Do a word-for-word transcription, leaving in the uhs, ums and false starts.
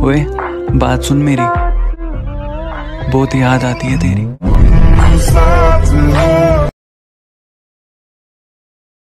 ओए बात सुन मेरी, बहुत याद आती है तेरी।